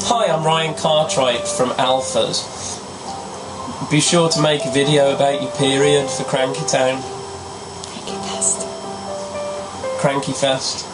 Hi, I'm Ryan Cartwright from Alphas. Be sure to make a video about your period for Crankytown. CrankyFest. CrankyFest.